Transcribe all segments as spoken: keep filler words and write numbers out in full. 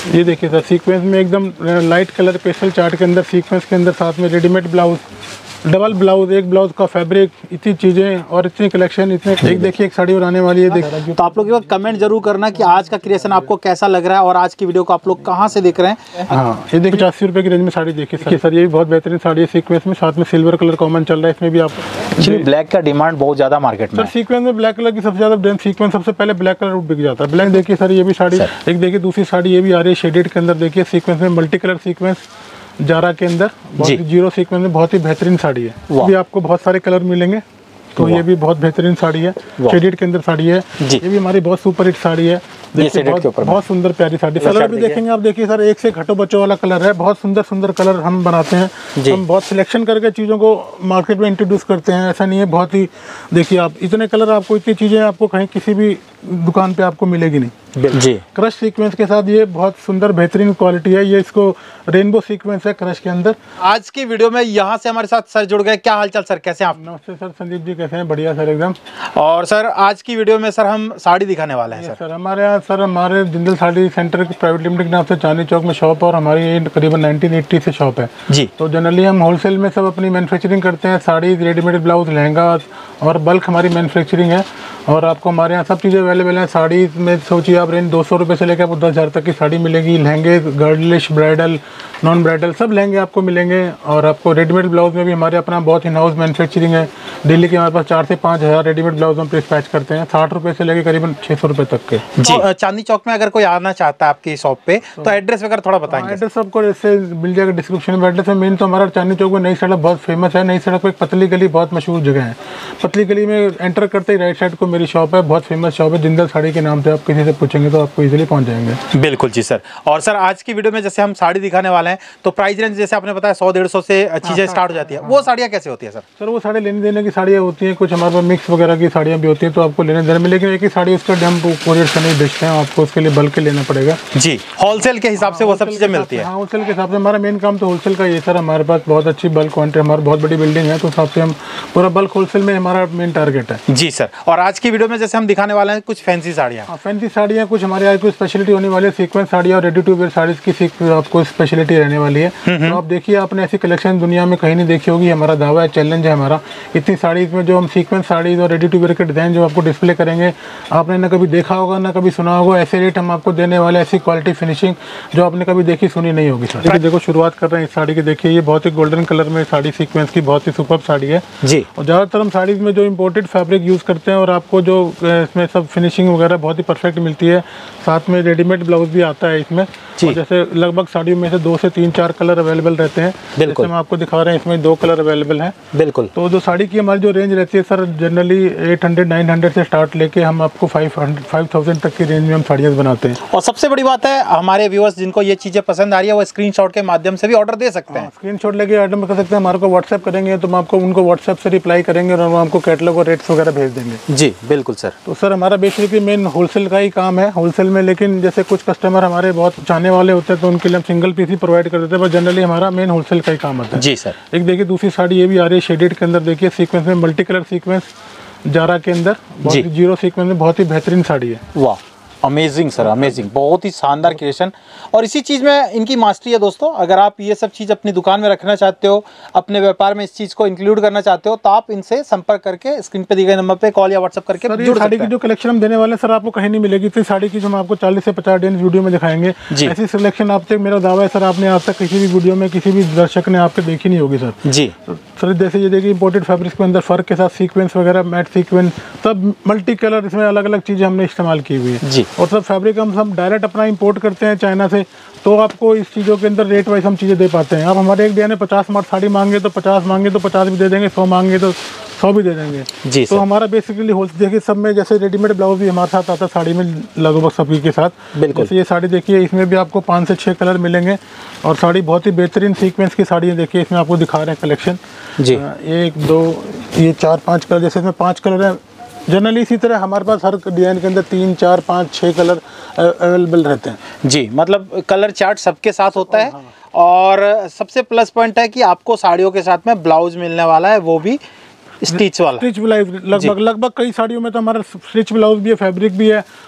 ये देखिए sir, sequence में एकदम लाइट कलर पेस्टल चार्ट के अंदर सीक्वेंस के अंदर साथ में रेडीमेड ब्लाउज, डबल ब्लाउज, एक ब्लाउज का फैब्रिक, इतनी चीज़ें और इतनी कलेक्शन, इतने एक देखिए एक साड़ी बनाने वाली है। देखिए तो आप लोग कमेंट जरूर करना कि आज का क्रिएशन आपको कैसा लग रहा है और आज की वीडियो को आप लोग कहाँ से देख रहे हैं। हाँ, ये देखिए पचासी रुपये की रेंज में साड़ी देखिए सर, सर ये भी बहुत बेहतरीन साड़ी है। सीक्वेंस में साथ में सिल्वर कलर कॉमन चल रहा है, इसमें भी आप एक्चुअली ब्लैक का डिमांड बहुत ज़्यादा मार्केट में सर। सीक्वेंस में ब्लैक कलर की सबसे ज़्यादा ब्रांड सीक्वेंस, सबसे पहले ब्लैक कलर बिक जाता है। ब्लैक देखिए सर, ये भी साड़ी एक देखिए, दूसरी साड़ी ये भी आ रही है शेडेड के अंदर, देखिए सीक्वेंस में मल्टी कलर सीक्वेंस जारा के अंदर, बहुत ही जीरो सीक्वेंस में बहुत ही बेहतरीन साड़ी है। भी आपको बहुत सारे कलर मिलेंगे, तो ये भी बहुत बेहतरीन साड़ी है, शेडेड के अंदर साड़ी है। ये भी हमारी बहुत सुपर हिट साड़ी है, देखिए बहुत, बहुत सुंदर प्यारी साड़ी। कलर भी देखेंगे आप, देखिए सर एक से घटो बच्चों वाला कलर है, बहुत सुंदर सुंदर कलर हम बनाते हैं। हम बहुत सिलेक्शन करके चीज़ों को मार्केट में इंट्रोड्यूस करते हैं, ऐसा नहीं है। बहुत ही देखिए आप, इतने कलर आपको, इतनी चीज़ें आपको कहीं किसी भी दुकान पे आपको मिलेगी नहीं जी। क्रश सीक्वेंस के साथ ये बहुत सुंदर बेहतरीन क्वालिटी है। ये इसको रेनबो सीक्वेंस है क्रश के अंदर। आज की वीडियो में यहाँ से हमारे साथ सर जुड़ गए। क्या हालचाल सर, कैसे आप? नमस्ते सर, संदीप जी कैसे हैं? बढ़िया सर एकदम। और सर आज की वीडियो में सर हम साड़ी दिखाने वाले हैं। सर सर हमारे यहाँ सर हमारे Jindal sari centre private limited के नाम से चांदनी चौक में शॉप है और हमारी करीबन नाइनटीन एटी से शॉप है जी। तो जनरली हम होलसेल में सब अपनी मैन्युफैक्चरिंग करते हैं, साड़ी, रेडीमेड ब्लाउज, लहंगा और बल्क हमारी मैन्युफैक्चरिंग है। और आपको हमारे यहाँ सब चीज़ें अवेलेबल हैं। साड़ी में सोचिए आप, रेंज दो सौ रुपये से लेकर आपको दस हज़ार तक की साड़ी मिलेगी। लहंगे, गर्लिश, ब्राइडल, नॉन ब्राइडल सब लहंगे आपको मिलेंगे। और आपको रेडीमेड ब्लाउज में भी हमारे अपना बहुत इन हाउस मैन्युफैक्चरिंग है। दिल्ली के हमारे पास चार से पाँच हज़ार रेडीमेड ब्लाउज हम डिस्पैच करते हैं, साठ रुपये से लेकर करीबन छः सौ रुपये तक के जी। तो चांदनी चौक में अगर कोई आना चाहता है आपकी शॉप पे तो एड्रेस वगैरह थोड़ा बताएंगे? एड्रेस आपको जैसे मिल जाएगा डिस्क्रिप्शन में। एड्रेस में मेन तो हमारा चांदनी चौक में नई सड़क बहुत फेमस है। नई सड़क पर एक पतली गली बहुत मशहूर जगह है। पतली गली में एंटर करते ही राइट साइड को मेरी शॉप है, बहुत फेमस शॉप है, जिंदल साड़ी के नाम से। आप किसी से पूछेंगे तो आपको इजीली पहुंच जाएंगे। बिल्कुल जी सर। और सर आज की वीडियो में जैसे हम साड़ी दिखाने वाले हैं तो प्राइस रेंज जैसे आपने बताया सौ डेढ़ सौ से चीजें स्टार्ट हो जाती है। वो साड़ियाँ कैसे होती है सर? सर वो साड़ी लेने देने की साड़ियाँ होती हैं, कुछ हमारे पास मिक्स वगैरह की साड़ियाँ भी होती हैं, तो आपको लेने देने में। लेकिन एक ही साड़ी उसका हम कोरियर से नहीं बेचते हैं, आपको उसके लिए बल्क के लेना पड़ेगा जी। होलसेल के हिसाब से वो सब चीजें मिलती है। हाँ, होलसेल के हिसाब से हमारा मेन काम तो होलसेल का ये सर। हमारे पास बहुत अच्छी बल्क क्वांटिटी, हमारी बहुत बड़ी बिल्डिंग है, तो हिसाब से हम पूरा बल्क होलसेल में हमारा मेन टारगेट है जी सर। और आज की वीडियो में जैसे हम दिखाने वाले हैं कुछ फैंसी साड़ियाँ। हाँ, फैंसी साड़ियाँ कुछ हमारे यहाँ कुछ स्पेशलिटी होने वाली है। सीक्वेंस साड़ियाँ और रेडी टू वेयर साड़ीज की आपको स्पेशलिटी रहने वाली है। तो आप देखिए, आपने ऐसी कलेक्शन दुनिया में कहीं नहीं देखी होगी। हमारा दावा है, चैलेंज है हमारा। इतनी साड़ीज में जो हम सीक्वेंस साड़ीज और रेडी टू वेयर के डिज़ाइन जो आपको डिस्प्ले करेंगे, आपने ना कभी देखा होगा ना कभी सुना होगा। ऐसे रेट हम आपको देने वाले, ऐसी क्वालिटी फिनिशिंग जो आपने कभी देखी सुनी नहीं होगी सर। देखो शुरुआत कर रहे हैं इस साड़ी की। देखिए ये बहुत ही गोल्डन कलर में साड़ी सीक्वेंस की बहुत ही सुपर्ब साड़ी है जी। और ज़्यादातर हम साड़ीज में जो इम्पोर्टेड फैब्रिक यूज़ करते हैं और आपको जो इसमें सब फिनिशिंग वगैरह बहुत ही परफेक्ट मिलती है। साथ में रेडीमेड ब्लाउज भी आता है इसमें। और जैसे लगभग साड़ियों में से दो से तीन चार कलर अवेलेबल रहते हैं। जैसे हम आपको दिखा रहे हैं, इसमें दो कलर अवेलेबल हैं। बिल्कुल। तो जो साड़ी की हमारी जो रेंज रहती है sir, generally eight hundred nine hundred से स्टार्ट लेके हम आपको फाइव हंड्रेड फाइव थाउजेंड तक की रेंज में हम साड़ियाँ बनाते हैं। और सबसे बड़ी बात है, हमारे व्यूअर्स जिनको ये चीज़ें पसंद आ रही है वो स्क्रीनशॉट के माध्यम से भी ऑर्डर दे सकते हैं। स्क्रीनशॉट लेके ऑर्डर कर सकते हैं। हमारे को व्हाट्सएप करेंगे तो हम आपको उनको व्हाट्सएप से रिप्लाई करेंगे और हम आपको कैटलॉग और रेट्स वगैरह भेज देंगे जी। बिल्कुल सर। तो सर हमारा बेसिकली मेन होलसेल का ही काम है, होलसेल में। लेकिन जैसे कुछ कस्टमर हमारे बहुत चाहने वाले होते हैं तो उनके लिए हम सिंगल पीस ही प्रोवाइड कर देते हैं, पर जनरली हमारा मेन होलसेल का ही काम होता है जी सर। एक देखिए दूसरी साड़ी ये भी आ रही है शेडेड के अंदर। देखिए सीक्वेंस में मल्टी कलर सीक्वेंस जारा के अंदर, बहुत ही जीरो सीक्वेंस में बहुत ही बेहतरीन साड़ी है। वाह, अमेजिंग सर, अमेजिंग, बहुत ही शानदार क्रिएशन। और इसी चीज़ में इनकी मास्टरी है दोस्तों। अगर आप ये सब चीज़ अपनी दुकान में रखना चाहते हो, अपने व्यापार में इस चीज़ को इंक्लूड करना चाहते हो, तो आप इनसे संपर्क करके स्क्रीन पे दिए गए नंबर पे कॉल या व्हाट्सएप करके जुड़ सकते हैं। साड़ी की जो कलेक्शन हम देने वाले हैं सर, आपको कहीं नहीं मिलेगी। इतनी साड़ी की जो हम आपको चालीस से पचास डेज वीडियो में दिखाएंगे, ऐसी सिलेक्शन आप तक, मेरा दावा है सर, आपने आज तक किसी भी वीडियो में किसी भी दर्शक ने आपके देखी नहीं होगी सर जी। सर जैसे ये देखिए इंपोर्टेड फैब्रिक्स के अंदर फर्क के साथ सीक्वेंस वगैरह, मैट सीक्वेंस, सब मल्टी कलर, इसमें अलग अलग चीज़ें हमने इस्तेमाल की हुई है जी। और सब फैब्रिक हम सब डायरेक्ट अपना इंपोर्ट करते हैं चाइना से, तो आपको इस चीज़ों के अंदर रेट वाइज हम चीज़ें दे पाते हैं। आप हमारे एक डे में पचास मार्ट साड़ी मांगे तो पचास मांगे तो पचास भी दे देंगे, सौ मांगे तो सौ भी दे देंगे जी। तो हमारा बेसिकली होलसेल, देखिए सब में जैसे रेडीमेड ब्लाउज भी हमारे साथ आता है साड़ी में लगभग सभी के साथ। बिल्कुल। जैसे ये साड़ी देखिए, इसमें भी आपको पाँच से छः कलर मिलेंगे और साड़ी बहुत ही बेहतरीन सीक्वेंस की साड़ी है। देखिए इसमें आपको दिखा रहे हैं कलेक्शन जी, एक दो ये चार पाँच कलर, जैसे इसमें पाँच कलर है। जनरली इसी तरह हमारे पास हर डिज़ाइन के अंदर तीन चार पाँच छः कलर अवेलेबल रहते हैं जी। मतलब कलर चार्ट सबके साथ होता है। और सबसे प्लस पॉइंट है कि आपको साड़ियों के साथ में ब्लाउज मिलने वाला है, वो भी स्टिच वाला। स्टिच ब्लाउज लगभग लगभग कई साड़ियों में तो हमारा स्टिच ब्लाउज भी है, फैब्रिक भी है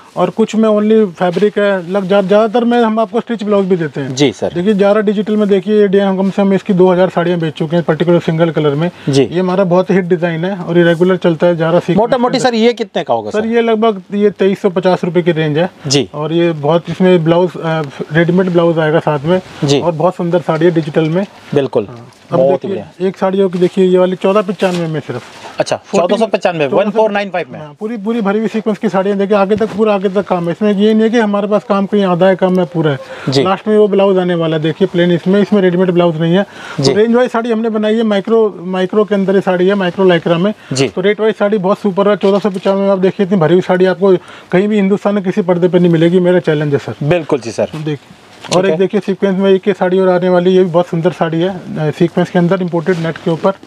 और कुछ में ओनली फैब्रिक है। लग ज़्यादातर में हम आपको स्टिच ब्लाउज भी देते हैं। जी सर। देखिए ज़ारा डिजिटल में देखिए ये हम से हम इसकी दो हज़ार साड़ियाँ बेच चुके हैं पर्टिकुलर सिंगल कलर में जी। ये हमारा बहुत हिट डिज़ाइन है और ये रेगुलर चलता है ज़ारा सीक्वेंस। मोटा मोटी सर ये कितने का होगा सर? ये लगभग ये तेईस सौ पचास रुपये की रेंज है जी। और ये बहुत इसमें ब्लाउज रेडीमेड ब्लाउज आएगा साथ में जी। और बहुत सुंदर साड़ी है डिजिटल में। बिल्कुल। अब देखिए एक साड़ियों की देखिए ये वाली चौदह पचानवे में सिर्फ। अच्छा चौदह सौ पचानवे वन फोर नाइन फाइव में पूरी पूरी भरी हुई सीक्वेंस की साड़ियाँ देखिए आगे तक पूरा आगे तक काम है इसमें। ये नहीं है कि हमारे पास काम कहीं आधा है कम है पूरा है। लास्ट में वो ब्लाउज आने वाला है देखिए प्लेन इसमें इसमें रेडीमेड ब्लाउज नहीं है। तो रेंज वाइज साड़ी हमने बनाई है माइक्रो माइक्रो के अंदर ही साड़ी है माइक्रो लाइक्रा में। तो रेट वाइज साड़ी बहुत सुपर है। चौदह सौ पचानवे में आप देखिए इतनी भरी हुई साड़ी आपको कहीं भी हिंदुस्तान में किसी पर्दे पर नहीं मिलेगी। मेरा चैलेंज है सर। बिल्कुल जी सर। देखिए और एक देखिए सीक्वेंस में एक ही साड़ी और आने वाली ये भी बहुत सुंदर साड़ी है सीक्वेंस के अंदर इम्पोर्टेड नेट के ऊपर।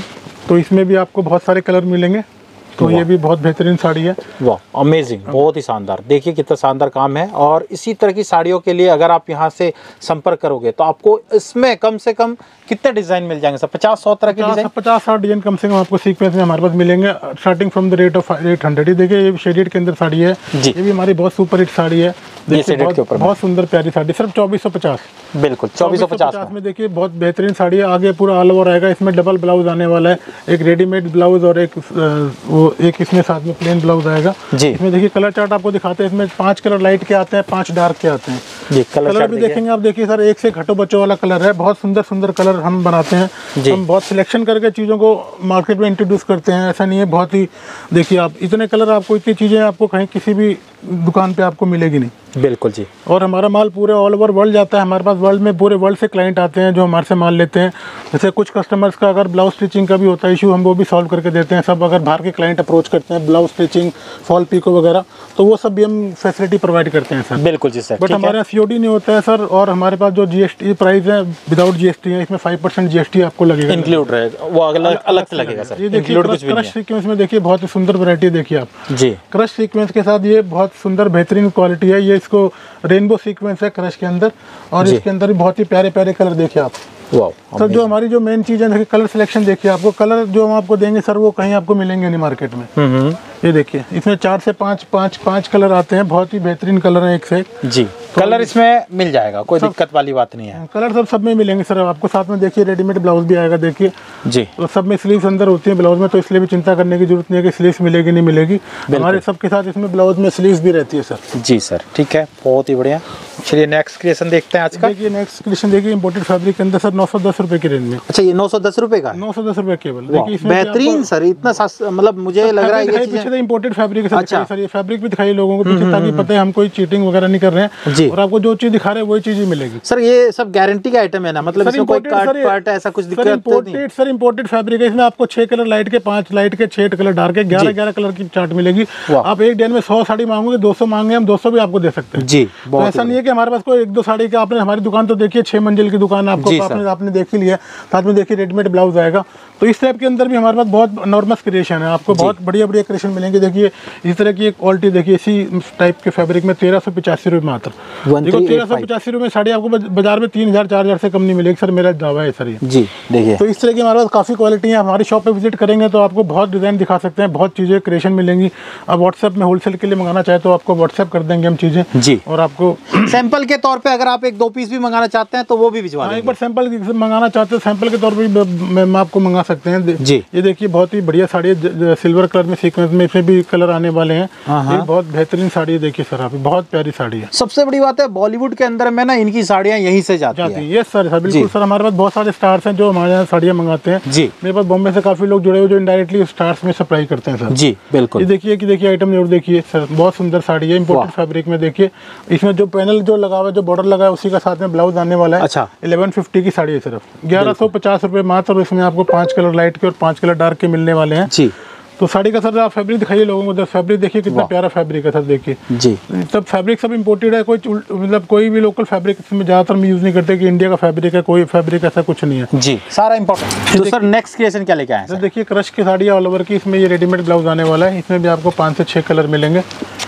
तो इसमें भी आपको बहुत सारे कलर मिलेंगे। तो ये भी बहुत बेहतरीन साड़ी है। वाह अमेजिंग बहुत ही शानदार। देखिए कितना शानदार काम है। और इसी तरह की साड़ियों के लिए अगर आप यहाँ से संपर्क करोगे तो आपको इसमें कम से कम कितने डिजाइन मिल जाएंगे सर? पचास सौ तरह के डिजाइन पचास साठ डिजाइन कम से कम आपको सीक्वेंस में हमारे पास मिलेंगे starting from the rate of eight hundred. ही देखिए ये शेडेड के अंदर साड़ी है जी। ये भी हमारी बहुत सुपर हिट साड़ी है। देखिए बहुत, बहुत सुंदर प्यारी साड़ी सिर्फ चौबीस सौ पचास। बिल्कुल चौबीस सौ पचास में देखिए बहुत बेहतरीन साड़ी है। आगे पूरा ऑल ओवर आएगा। इसमें डबल ब्लाउज आने वाला है एक रेडीमेड ब्लाउज और एक वो एक इसमें साथ में प्लेन ब्लाउज आएगा जी। इसमें देखिए कलर चार्ट आपको दिखाते हैं। इसमें पांच कलर लाइट के आते हैं पांच डार्क के आते हैं जी। कलर, कलर भी देखेंगे आप देखिए सर एक से घटो बच्चों वाला कलर है। बहुत सुंदर सुंदर कलर हम बनाते हैं। हम बहुत सिलेक्शन करके चीज़ों को मार्केट में इंट्रोड्यूस करते हैं। ऐसा नहीं है बहुत ही देखिए आप इतने कलर आपको इतनी चीज़ें आपको कहीं किसी भी दुकान पे आपको मिलेगी नहीं। बिल्कुल जी। और हमारा माल पूरे ऑल ओवर वर्ल्ड जाता है। हमारे पास वर्ल्ड में पूरे वर्ल्ड से क्लाइंट आते हैं जो हमारे से माल लेते हैं। जैसे कुछ कस्टमर्स का अगर ब्लाउज स्टिचिंग का भी होता है इशू हम वो भी सॉल्व करके देते हैं सब। अगर बाहर के क्लाइंट अप्रोच करते हैं ब्लाउज स्टिचिंग फॉल पीको वगैरह तो वो सब भी हम फैसिलिटी प्रोवाइड करते हैं सर। बिल्कुल जी सर। बट हमारे यहाँ सीओडी नहीं होता है सर। और हमारे पास जो जीएसटी प्राइस है विदाउट जीएसटी है इसमें फाइव परसेंट जीएसटी आपको लगेगा इंक्लूड रहेगा वो अलग अलग से लगेगा सर। ये देखिए क्रश सीक्वेंस में देखिए बहुत ही सुंदर वैरायटी देखिए आप जी। क्रश सीक्वेंस के साथ ये बहुत सुंदर बेहतरीन क्वालिटी है। ये इसको रेनबो सीक्वेंस है क्रश के अंदर और इसके अंदर भी बहुत ही प्यारे प्यारे कलर देखिए आप। सर जो हमारी जो मेन चीज़ है कलर सिलेक्शन देखिए आपको कलर जो हम आपको देंगे सर वो कहीं आपको मिलेंगे नहीं मार्केट में। ये देखिए इसमें चार से पाँच पाँच पाँच कलर आते हैं। बहुत ही बेहतरीन कलर है एक से एक जी। तो कलर इसमें मिल जाएगा कोई दिक्कत वाली बात नहीं है। कलर सब सब में मिलेंगे सर आपको। साथ में देखिए रेडीमेड ब्लाउज भी आएगा देखिए जी। तो सब में स्लीव्स अंदर होती है ब्लाउज में तो इसलिए भी चिंता करने की जरूरत नहीं है कि स्लीव्स मिलेगी नहीं मिलेगी। हमारे सबके साथ इसमें ब्लाउज में स्लीव्स भी रहती है सर। जी सर ठीक है बहुत ही बढ़िया। चलिए नेक्स्ट क्रिएशन देखते हैं आज का। देखिए नेक्स्ट क्रिएशन देखिए इंपोर्टेड फैब्रिक के अंदर सर नौ सौ दस रुपए की रेंज में। अच्छा ये नौ सौ दस रुपए का नौ सौ दस रुपए केवल। देखिए इसमें बेहतरीन सर इतना मतलब मुझे लग रहा है ये पीछे इंपोर्टेड फैब्रिक है सर। ये फैब्रिक भी दिखाइए लोगों को पीछे ताकि पता है हम कोई चीटिंग वगैरह नहीं कर रहे हैं और आपको जो चीज दिखा रहे हैं वही चीज ही मिलेगी। सर ये सब गारंटी का आइटम है ना मतलब इसमें कोई काट पार्ट ऐसा कुछ दिक्कत नहीं? सर इंपोर्टेड फैब्रिक है। इसमें आपको छह कलर लाइट के पांच लाइट के छह कलर डार्क के ग्यारह ग्यारह कलर की चार्ट मिलेगी। आप एक दिन में सौ साड़ी मांगोगे दो सौ मांगे हम दो सौ भी आपको दे सकते हैं जी। तो ऐसा नहीं है कि हमारे पास कोई एक दो साड़ी का आपने हमारी दुकान तो देखिए छह मंजिल की दुकान आपको आपने आपने देख ही लिया। साथ में देखिए रेडीमेड ब्लाउज आएगा। तो इस टाइप के अंदर भी हमारे पास बहुत नॉर्मल क्रिएशन है। आपको बहुत बढ़िया बढ़िया क्रिएशन मिलेंगे। देखिए इस तरह की एक क्वालिटी देखिए इसी टाइप के फैब्रिक में तेरह सौ पचासी रुपये मात्र। देखो तेरह सौ पचासी रुपये साड़ी आपको बाजार में तीन हजार चार हजार से कम नहीं मिलेगी सर। मेरा दावा है सर ये जी। देखिए तो इस तरह की हमारे पास काफ़ी क्वालिटी है। हमारी शॉप पे विजिट करेंगे तो आपको बहुत डिज़ाइन दिखा सकते हैं बहुत चीज़ें क्रिएशन मिलेंगी। आप व्हाट्सएप में होलसेल के लिए मंगाना चाहे तो आपको व्हाट्सएप कर देंगे हम चीज़ें जी। और आपको सैंपल के तौर पे अगर आप एक दो पीस भी मंगाना चाहते हैं तो वो भी भिजवा देंगे। एक बार सैंपल मंगाना चाहते हैं सैंपल के तौर पर हम आपको मंगा सकते हैं जी। ये देखिए बहुत ही बढ़िया साड़ी है सिल्वर कलर में सीक्वेंस में इसमें भी कलर आने वाले हैं। ये बहुत बेहतरीन साड़ी है देखिए सर आप बहुत प्यारी साड़ी है। सबसे बड़ी बात है बॉलीवुड के अंदर में ना इनकी साड़ियाँ यहीं से जाती हैं। यस सर सर बिल्कुल सर। हमारे पास बहुत सारे स्टार्स हैं जो हमारे यहाँ साड़ियाँ मंगाते हैं जी। मेरे पास बॉम्बे से काफी लोग जुड़े हुए जो इनडायरेक्टली स्टार्स में सप्लाई करते हैं सर जी। बिल्कुल ये देखिए कि देखिए आइटम जरूर देखिए सर बहुत सुंदर साड़ी है इंपोर्टेड फैब्रिक में। देखिए इसमें जो पैनल जो लगा हुआ है जो बॉर्डर लगा है उसी का साथ में ब्लाउज आने वाला है। अच्छा इलेवन फिफ्टी की साड़ी है सिर्फ ग्यारह सौ पचास रुपये मात्र। और इसमें आपको पाँच कलर लाइट के और पाँच कलर डार्क के मिलने वाले हैं जी। तो साड़ी का सर आप फैब्रिक दिखाइए लोगों को। फैब्रिक देखिए कितना प्यारा फैब्रिक है सर देखिए जी। सब फैब्रिक सब इंपोर्टेड है। कोई मतलब कोई भी लोकल फैब्रिक इसमें ज़्यादातर हम यूज़ नहीं करते कि इंडिया का फैब्रिक है कोई फैब्रिक ऐसा कुछ नहीं है जी। सारा इंपॉर्टेंट। तो सर नेक्स्ट क्रिएशन क्या लेके आए? सर देखिए क्रश की साड़ी ऑल ओवर की इसमें ये रेडीमेड ब्लाउज आने वाला है। इसमें भी आपको पाँच से छः कलर मिलेंगे।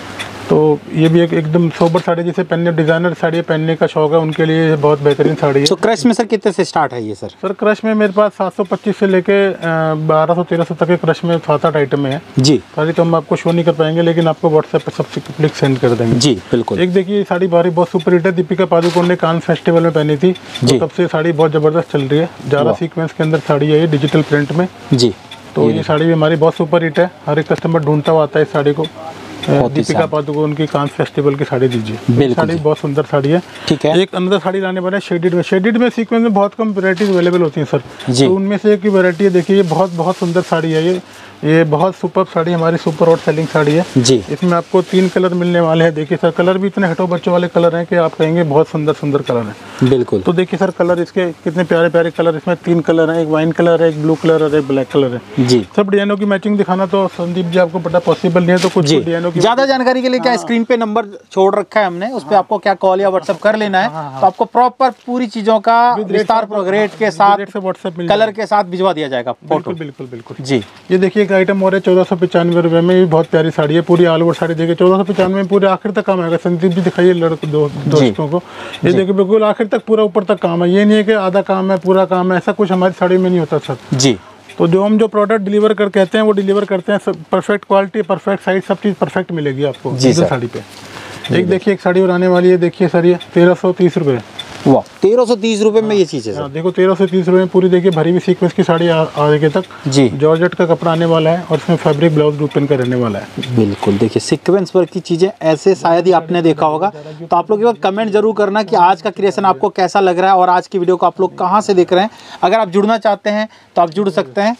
तो ये भी एक एकदम सोबर साड़ी, जिसे पहनने डिजाइनर साड़ी पहनने का शौक है उनके लिए बहुत बेहतरीन साड़ी है। तो क्रश में सर कितने से स्टार्ट है ये सर? सर क्रश में मेरे पास सात सौ पच्चीस से लेके बारह सौ तेरह सौ तक के क्रश में सात आठ आइटम है जी। साड़ी तो हम आपको शो नहीं कर पाएंगे, लेकिन आपको व्हाट्सएप पे सबसे क्लिक सेंड कर देंगे जी बिल्कुल। एक देखिए साड़ी बारी बहुत सुपर हिट है, दीपिका पादुकोण ने कान फेस्टिवल में पहनी थी, तो तब से साड़ी बहुत जबरदस्त चल रही है। जारा सीक्वेंस के अंदर साड़ी है ये डिजिटल प्रिंट में जी। तो ये साड़ी भी हमारी बहुत सुपर हिट है, हर एक कस्टमर ढूंढता हुआ आता है इस साड़ी को। दीपिका पादुकोण की कांस फेस्टिवल की साड़ी दीजिए, साड़ी बहुत सुंदर साड़ी है। ठीक है। एक अंदर साड़ी लाने वाले शेडेड में, शेडेड में सीक्वेंस में बहुत कम वैरायटीज अवेलेबल होती हैं सर, तो उनमें से एक ही वैरायटी है। देखिए ये बहुत बहुत सुंदर साड़ी है, ये ये बहुत सुपर साड़ी हमारी सुपर हॉट सेलिंग साड़ी है जी। इसमें आपको तीन कलर मिलने वाले हैं। देखिए सर कलर भी इतने हटो बच्चों वाले कलर हैं कि आप कहेंगे बहुत सुंदर सुंदर कलर हैं। बिल्कुल। तो देखिए सर कलर इसके कितने प्यारे प्यारे कलर, इसमें तीन कलर हैं, एक वाइन कलर है, एक ब्लू कलर और एक ब्लैक कलर है जी। सब डिजाइनों की मैचिंग दिखाना तो संदीप जी आपको पता पॉसिबल नहीं है, तो कुछ डिजाइनों की ज्यादा जानकारी के लिए क्या स्क्रीन पे नंबर छोड़ रखा है हमने, उस पर आपको क्या कॉल या व्हाट्सएप कर लेना है, तो आपको प्रॉपर पूरी चीजों का विस्तार रेट के साथ व्हाट्सएप कलर के साथ भिजवा दिया जाएगा फोटो। बिल्कुल बिल्कुल जी। ये देखिए एक आइटम और है चौदह सौ पचानवे रुपए में, ये बहुत प्यारी साड़ी है, पूरी ऑल ओवर साड़ी देखिए चौदह सौ पचानवे में पूरे आखिर तक काम आएगा। संदीप जी दिखाइए लड़कों दो, दोस्तों को, ये देखिए बिल्कुल आखिर तक पूरा ऊपर तक काम है, ये नहीं है कि आधा काम है पूरा काम है, ऐसा कुछ हमारी साड़ी में नहीं होता सर जी। तो जो हम जो प्रोडक्ट डिलीवर कर कहते हैं वो डिलीवर करते हैं, परफेक्ट क्वालिटी परफेक्ट साइज सब चीज़ परफेक्ट मिलेगी आपको जी साड़ी पे। एक देखिए एक साड़ी और आने वाली है, देखिए सर ये तेरह सौ तीस रुपये। वाह, तेरह सौ तीस रुपए में ये चीज़ है सर। देखो तेरह सौ तीस रुपए में पूरी देखिए भरी हुई सीक्वेंस की साड़ी आगे तक जी। जॉर्जेट का कपड़ा आने वाला है और इसमें फैब्रिक ब्लाउज डूपन का रहने वाला है। बिल्कुल देखिए सीक्वेंस वर्क की चीज़ें ऐसे शायद ही आपने देखा होगा, तो आप लोग कमेंट जरूर करना कि आज का क्रिएशन आपको कैसा लग रहा है और आज की वीडियो को आप लोग कहाँ से देख रहे हैं। अगर आप जुड़ना चाहते हैं तो आप जुड़ सकते हैं।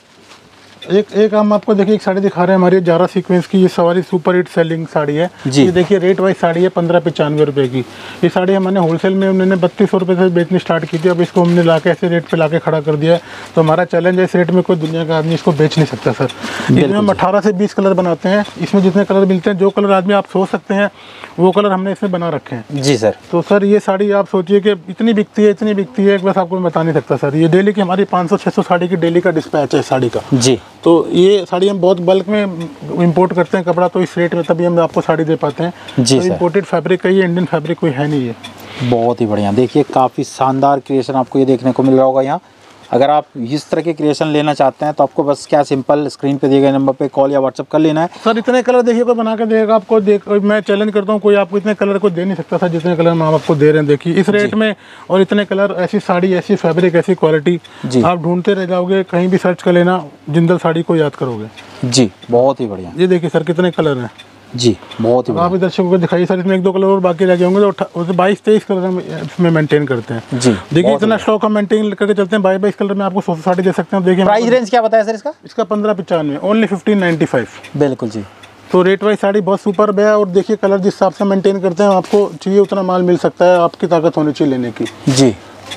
एक एक हम आपको देखिए एक साड़ी दिखा रहे हैं हमारी जारा सीक्वेंस की, ये सवारी सुपर हिट सेलिंग साड़ी है जी। ये देखिए रेट वाइज साड़ी है पंद्रह पचानवे रुपए की। ये साड़ी हमने होलसेल में उन्होंने बत्तीस सौ रुपये से बेचनी स्टार्ट की थी, अब इसको हमने ला के ऐसे रेट पे ला के खड़ा कर दिया है। तो हमारा चैलेंज है इस रेट में कोई दुनिया का आदमी इसको बेच नहीं सकता सर। इसमें हम अठारह से बीस कलर बनाते हैं, इसमें जितने कलर मिलते हैं जो कलर आदमी आप सोच सकते हैं वो कलर हमने इसमें बना रखे हैं जी सर। तो सर ये साड़ी आप सोचिए कि इतनी बिकती है इतनी बिकती है बस आपको बता नहीं सकता सर। ये डेली की हमारी पाँच सौ छः सौ साड़ी की डेली का डिस्पैच है साड़ी का जी। तो ये साड़ी हम बहुत बल्क में इंपोर्ट करते हैं कपड़ा, तो इस रेट में तभी हम आपको साड़ी दे पाते हैं जी। तो इंपोर्टेड फैब्रिक का ये इंडियन फैब्रिक कोई है नहीं है। बहुत ही बढ़िया, देखिए काफ़ी शानदार क्रिएशन आपको ये देखने को मिल रहा होगा यहाँ। अगर आप इस तरह के क्रिएशन लेना चाहते हैं तो आपको बस क्या सिंपल स्क्रीन पे दिए गए नंबर पे कॉल या व्हाट्सअप कर लेना है। सर इतने कलर देखिए कोई बना के देगा आपको, देख मैं चैलेंज करता हूँ कोई आपको इतने कलर को दे नहीं सकता सर जितने कलर हम आपको दे रहे हैं। देखिए इस रेट में और इतने कलर, ऐसी साड़ी, ऐसी फैब्रिक, ऐसी क्वालिटी आप ढूंढते रह जाओगे, कहीं भी सर्च कर लेना जिंदल साड़ी को याद करोगे जी। बहुत ही बढ़िया, ये देखिए सर कितने कलर हैं जी। बहुत ही आप दर्शकों को दिखाइए सर, इसमें एक दो कलर और बाकी रह गए होंगे तो बाईस तेईस कलर हम इसमें मेंटेन करते हैं जी। देखिए इतना स्टॉक हम मेंटेन करके चलते हैं, बाईस बाईस कलर में आपको सौ सौ साड़ी दे सकते हैं। देखिए प्राइस रेंज क्या बताया सर इसका? इसका पंद्रह पचानवे, ओनली फिफ्टीन नाइन्टी फाइव। बिल्कुल जी। तो रेट वाइज साड़ी बहुत सुपर है और देखिए कलर जिस हिसाब से मेंटेन करते हैं आपको चाहिए उतना माल मिल सकता है, आपकी ताकत होनी चाहिए लेने की जी।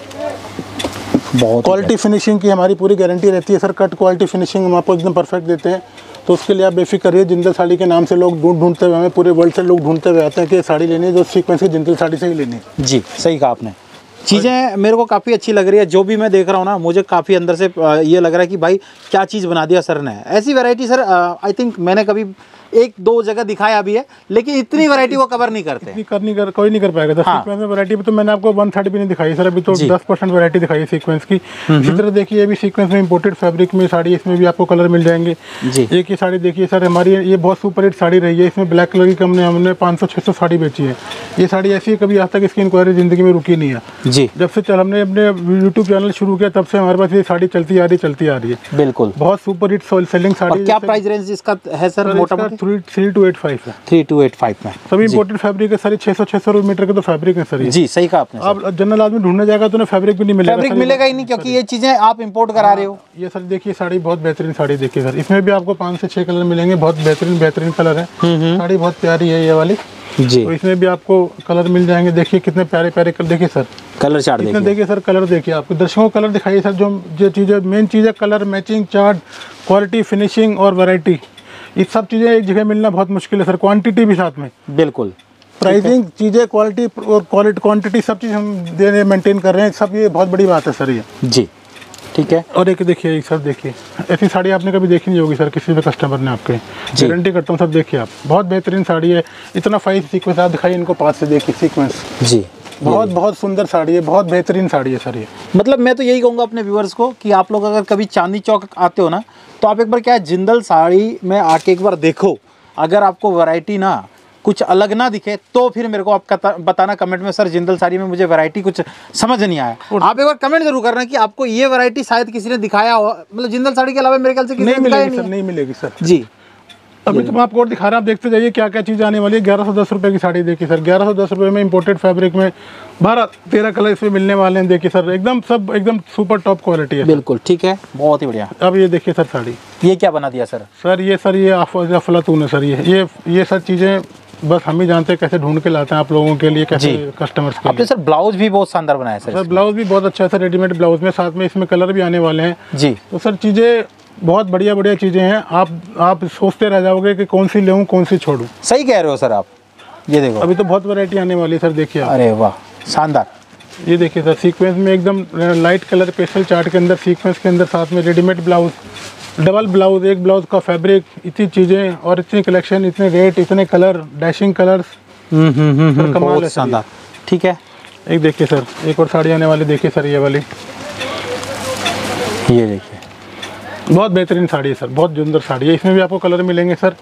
बहुत क्वालिटी फिनिशिंग की हमारी पूरी गारंटी रहती है सर। कट क्वालिटी फिनिशिंग हम आपको एकदम परफेक्ट देते हैं, तो उसके लिए आप बेफिक्र रहिए। जिंदल साड़ी के नाम से लोग ढूंढ ढूंढते हुए हमें पूरे वर्ल्ड से लोग ढूंढते हुए आते हैं कि साड़ी लेनी है जो सीक्वेंस की जिंदल साड़ी से ही लेनी है जी। सही कहा आपने, चीज़ें मेरे को काफ़ी अच्छी लग रही है। जो भी मैं देख रहा हूँ ना मुझे काफ़ी अंदर से ये लग रहा है कि भाई क्या चीज़ बना दिया सर ने। ऐसी वैरायटी सर आई थिंक मैंने कभी एक दो जगह दिखाया भी है, लेकिन इतनी वैरायटी वो कवर नहीं करते। इतनी कर नहीं कर कोई नहीं कर पाएगा सर। हाँ। सीक्वेंस में वैरायटी पे तो मैंने आपको वन थर्ड भी नहीं दिखाई सर, अभी तो दस परसेंट वैरायटी दिखाई है सीक्वेंस की। इसी तरह देखिए ये भी सीक्वेंस में इंपोर्टेड फैब्रिक में साड़ी, इसमें भी आपको कलर मिल जाएंगे जी। एक ये साड़ी देखिए सर हमारी, ये बहुत सुपर हिट साड़ी रही है, इसमें ब्लैक कलर की हमने हमने पाँच सौ छः सौ साड़ी बेची है। ये साड़ी ऐसी है कभी आज तक इसकी इंक्वायरी जिंदगी में रुकी नहीं है जी। जब से चल हमने अपने यूट्यूब चैनल शुरू किया तब से हमारे पास ये साड़ी चलती आ रही चलती आ रही है। बिल्कुल बहुत सुपर हिट सेलिंग साड़ी। क्या प्राइस रेंज इसका है sir? Three two eight five है, थ्री टू एट फाइव में सभी इंपोर्टेड फैब्रिक है सारी। छह सौ छह सौ रुपए मीटर के तो फैब्रिक है सर जी। सही कहा आपने। आप जनरल आदमी ढूंढने जाएगा तो फैब्रिक भी नहीं मिलेगा, फैब्रिक मिलेगा ही नहीं क्योंकि ये चीजें आप इंपोर्ट करा रहे हो। ये सर देखिए साड़ी बहुत बेहतरीन साड़ी देखिए सर, इसमें भी आपको पाँच से छह कलर मिलेंगे, बहुत बेहतरीन बेहतरीन कलर है। साड़ी बहुत प्यारी है ये वाली जी। तो इसमें भी आपको कलर मिल जाएंगे, देखिए कितने प्यारे प्यारे कलर। देखिए सर कलर चार्ट देखिए, देखिए सर कलर देखिए, आपको दर्शकों को कलर दिखाइए सर। जो जो चीज़ें मेन चीज़ है colour matching, chart, quality, finishing और वैरायटी, ये सब चीज़ें एक जगह मिलना बहुत मुश्किल है सर। क्वांटिटी भी साथ में, बिल्कुल प्राइसिंग चीज़ें, क्वालिटी और क्वालिटी क्वांटिटी सब चीज़ हम दे रहे हैं, मेंटेन कर रहे हैं सब, ये बहुत बड़ी बात है सर ये जी। ठीक है। और एक देखिए सर, देखिए ऐसी साड़ी आपने कभी देखी नहीं होगी सर किसी भी कस्टमर ने आपके, गारंटी करता हूँ सर। देखिए आप, बहुत बेहतरीन साड़ी है। इतना फाइव सीक्वेंस आप दिखाइए इनको पास से, देखिए सीक्वेंस जी, बहुत बहुत सुंदर साड़ी है, बहुत बेहतरीन साड़ी है सर ये। मतलब मैं तो यही कहूँगा अपने व्यूअर्स को कि आप लोग अगर कभी चांदनी चौक आते हो ना, तो आप एक बार क्या है जिंदल साड़ी में आके एक बार देखो। अगर आपको वैरायटी ना कुछ अलग ना दिखे तो फिर मेरे को आपका बताना कमेंट में, सर जिंदल साड़ी में मुझे वैरायटी कुछ समझ नहीं आया। आप एक बार कमेंट जरूर करना कि आपको ये वैरायटी शायद किसी ने दिखाया हो, मतलब जिंदल साड़ी के अलावा मेरे ख्याल से किसी ने दिखाया नहीं, नहीं मिलेगी सर जी। अभी तो मैं आपको और दिखा रहा हूँ, आप देखते जाइए क्या क्या चीज़ आने वाली है। ग्यारह सौ दस रुपये की साड़ी देखिए सर, ग्यारह सौ दस रुपये में इंपोर्टेड फैब्रिक में बारह तेरह कलर इसमें मिलने वाले हैं। देखिए सर एकदम सब एकदम सुपर टॉप क्वालिटी है। बिल्कुल ठीक है, बहुत ही बढ़िया। अब ये देखिए सर साड़ी, ये क्या बना दिया सर? सर ये सर ये अफलातून है सर। ये ये ये सर चीज़ें बस हम ही जानते हैं कैसे ढूंढ के लाते हैं आप लोगों के लिए, कैसे कस्टमर्स के लिए। सर ब्लाउज भी बहुत शानदार बनाया सर। सर ब्लाउज भी बहुत अच्छा है सर, रेडीमेड ब्लाउज में, साथ में इसमें कलर भी आने वाले हैं जी। तो सर चीज़ें बहुत बढ़िया बढ़िया चीज़ें हैं। आप आप सोचते रह जाओगे कि कौन सी लूँ कौन सी छोड़ूं। सही कह रहे हो सर आप। ये देखो अभी तो बहुत वैरायटी आने वाली है सर, देखिए। अरे वाह शानदार। ये देखिए सर सीक्वेंस में एकदम लाइट कलर पेस्टल चार्ट के अंदर, सीक्वेंस के अंदर, साथ में रेडीमेड ब्लाउज, डबल ब्लाउज, एक ब्लाउज का फैब्रिक, इतनी चीज़ें और इतनी कलेक्शन, इतने रेट, इतने कलर, डैशिंग कलर्स, कमाल है, शानदार। ठीक है। एक देखिए सर एक और साड़ी आने वाली, देखिए सर ये वाली, ये देखिए बहुत बेहतरीन साड़ी है सर, बहुत सुंदर साड़ी है। इसमें भी आपको कलर मिलेंगे सर।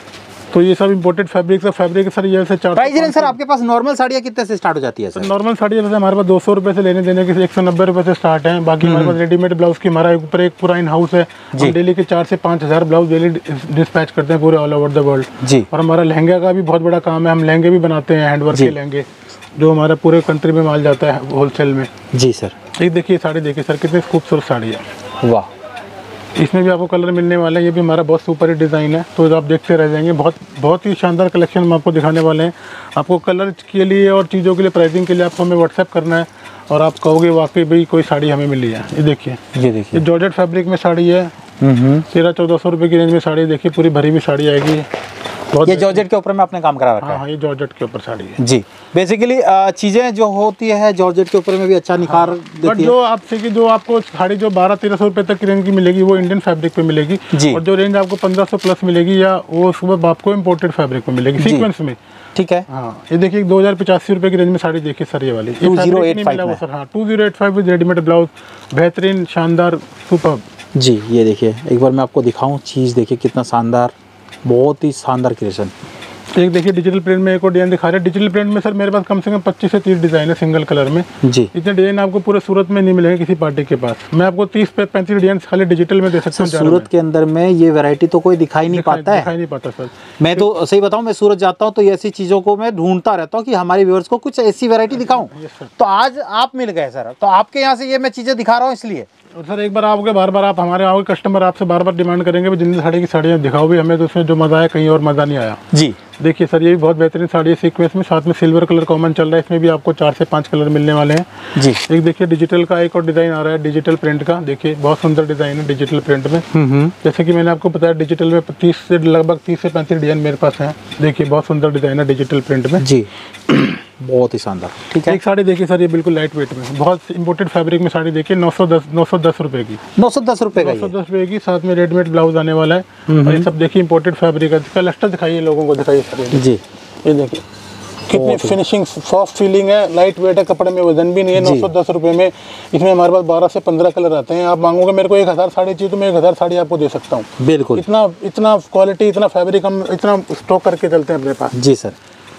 तो ये सब इंपोर्टेड फैब्रिक का फैब्रिक है सर। ये से चार प्राइस सर आपके पास नॉर्मल साड़ियाँ कितने से स्टार्ट हो जाती है सर? नॉर्मल साड़ी वैसे हमारे पास दो सौ रुपये से लेने देने के एक सौ नब्बे रुपये से स्टार्ट है। बाकी हमारे पास रेडीमेड ब्लाउज की हमारा ऊपर एक पूरा इन हाउस है। हम डेली के चार से पाँच हज़ार ब्लाउज डेली डिस्पैच करते हैं पूरे ऑल ओवर द वर्ल्ड जी। और हमारा लहंगा का भी बहुत बड़ा काम है, हम लहंगे भी बनाते हैं, हैंडवर्क के लहंगे, जो हमारे पूरे कंट्री में माल जाता है होलसेल में जी सर। एक देखिए साड़ी, देखिए सर कितनी खूबसूरत साड़ी है, वाह। इसमें भी आपको कलर मिलने वाला है। ये भी हमारा बहुत सुपर हिट डिज़ाइन है, तो आप देखते रह जाएंगे। बहुत बहुत ही शानदार कलेक्शन हम आपको दिखाने वाले हैं। आपको कलर के लिए और चीज़ों के लिए, प्राइसिंग के लिए आपको हमें व्हाट्सएप करना है और आप कहोगे वाकई भाई कोई साड़ी हमें मिली है। ये देखिए, ये देखिए, ये जॉर्जेट फैब्रिक में साड़ी है, तेरह चौदह सौ रुपये की रेंज में साड़ी। देखिए पूरी भरी हुई साड़ी आएगी। ये जॉर्जेट के ऊपर में आपने काम करा रखा है? हाँ, ये जॉर्जेट के ऊपर साड़ी है जी। बेसिकली चीज़ें जो होती है जॉर्जेट के ऊपर में भी अच्छा निखार हाँ, देती बट जो आपसे कि जो आपको साड़ी जो बारह तेरह सौ रुपये तक की रेंज की मिलेगी वो इंडियन फैब्रिक पे मिलेगी जी। और जो रेंज आपको पंद्रह सौ प्लस मिलेगी या वो सुबह आपको इम्पोर्टेड फैब्रिक पे मिलेगी सीक्वेंस में। ठीक है। हाँ, ये देखिए दो हजार पचासी रुपये की रेंज में साड़ी देखिए सर, ये वाली two zero eight five sir. हाँ, two zero eight five with readymade blouse, बेहतरीन शानदार सुपर जी। ये देखिए एक बार मैं आपको दिखाऊँ चीज़, देखिए कितना शानदार, बहुत ही शानदार क्रिएशन। एक देखिए डिजिटल प्रिंट में एक और डिजाइन दिखा रहे हैं। डिजिटल प्रिंट में सर मेरे पास कम से कम पच्चीस से तीस डिजाइन है सिंगल कलर में जी। इतने डिजाइन आपको पूरे सूरत में नहीं मिलेंगे किसी पार्टी के पास। मैं आपको तीस पे पैंतीस डिजाइन खाली डिजिटल में दे सकता हूँ। सूरत के अंदर में ये वैरायटी तो कोई दिखाई नहीं पाता है, दिखाई नहीं पाता सर। मैं तो सही बताऊँ, मैं सूरत जाता हूँ तो ऐसी चीज़ों को मैं ढूंढता रहता हूँ कि हमारे व्यूअर्स को कुछ ऐसी वैरायटी दिखाऊँ। तो आज आप मिल गए सर, तो आपके यहाँ से ये मैं चीज़ें दिखा रहा हूँ इसलिए। और सर एक बार आओगे, बार बार आप हमारे आओगे, कस्टमर आपसे बार बार डिमांड करेंगे भी जिंदल साड़ी की साड़ियाँ दिखाओ भी हमें, तो उसमें जो मज़ा आया कहीं और मज़ा नहीं आया जी। देखिए सर ये भी बहुत बेहतरीन साड़ी है सीक्वेंस में, साथ में सिल्वर कलर कॉमन चल रहा है। इसमें भी आपको चार से पाँच कलर मिलने वाले हैं जी। एक देखिए डिजिटल का एक और डिज़ाइन आ रहा है, डिजिटल प्रिंट का। देखिए बहुत सुंदर डिज़ाइन है डिजिटल प्रिंट में। जैसे कि मैंने आपको बताया डिजिटल में तीस से लगभग तीस से पैंतीस डिज़ाइन मेरे पास है। देखिए बहुत सुंदर डिज़ाइन है डिजिटल प्रिंट में जी, बहुत ही शानदार। ठीक है। एक साड़ी देखिए सर, ये बिल्कुल लाइट वेट में, बहुत इंपोर्टेड फैब्रिक में साड़ी देखिए, नौ सौ दस नौ सौ दस रुपए की नौ सौ दस रुपए का नौ सौ दस रुपए की, साथ में रेडीमेड ब्लाउज आने वाला है। और ये सब देखिए इंपोर्टेड फैब्रिक है। इसका लस्टर दिखाइए लोगों को, दिखाइए सर जी। ये देखिए कितनी फिनिशिंग, सॉफ्ट फीलिंग है, लाइट वेट है, कपड़े में वजन भी नहीं है। नौ सौ दस रुपये में इसमें हमारे पास बारह से पंद्रह कलर आते हैं। आप मांगोगे मेरे को एक हज़ार साड़ी चाहिए तो मैं एक हज़ार साड़ी आपको दे सकता हूँ। बिल्कुल, इतना इतना क्वालिटी, इतना फैब्रिक हम इतना स्टॉक करके चलते हैं अपने पास जी सर।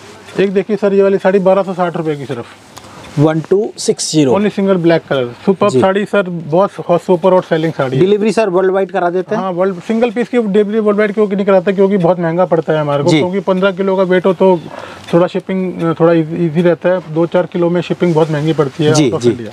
एक देखिए सर ये वाली साड़ी बारह सौ साठ रुपये की सिर्फ one two six zero only single black colour, super sari sir, बहुत सुपर और selling sari. Delivery sir world wide करा देते हैं? हाँ, वर्ल्ड सिंगल पीस की डिलीवरी वर्ल्ड वाइड क्योंकि नहीं कराता, क्योंकि बहुत महंगा पड़ता है हमारे को। क्योंकि पंद्रह किलो का वेट हो तो थोड़ा शिपिंग थोड़ा इजी रहता है, दो चार किलो में शिपिंग बहुत महंगी पड़ती है आउट ऑफ इंडिया।